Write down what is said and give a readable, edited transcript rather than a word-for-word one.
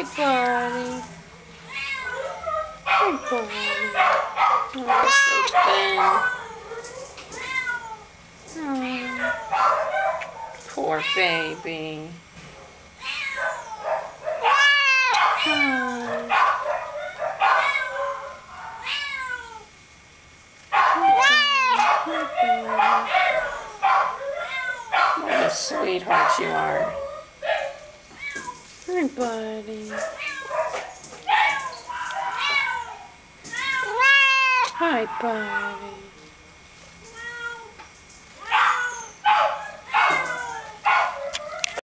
Hi, buddy. Hi, buddy. Oh, so thin. Oh, poor baby. Hi. What a sweetheart you are. Hi, buddy. Hi, buddy.